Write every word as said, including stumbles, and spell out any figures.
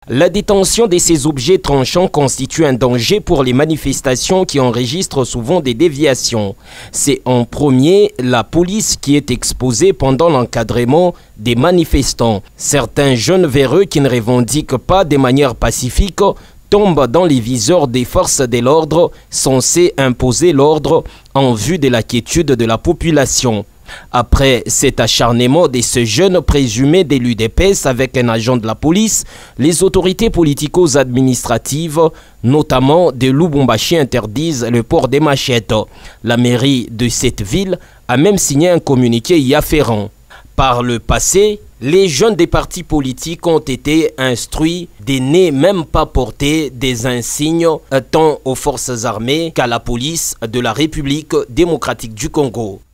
La détention de ces objets tranchants constitue un danger pour les manifestations qui enregistrent souvent des déviations. C'est en premier la police qui est exposée pendant l'encadrement des manifestants. Certains jeunes véreux qui ne revendiquent pas de manière pacifique tombent dans les viseurs des forces de l'ordre censées imposer l'ordre en vue de la quiétude de la population. Après cet acharnement de ce jeune présumé de l'U D P S avec un agent de la police, les autorités politico-administratives, notamment de Lubumbashi, interdisent le port des machettes. La mairie de cette ville a même signé un communiqué y afférent. Par le passé, les jeunes des partis politiques ont été instruits de ne même pas porter des insignes tant aux forces armées qu'à la police de la République démocratique du Congo.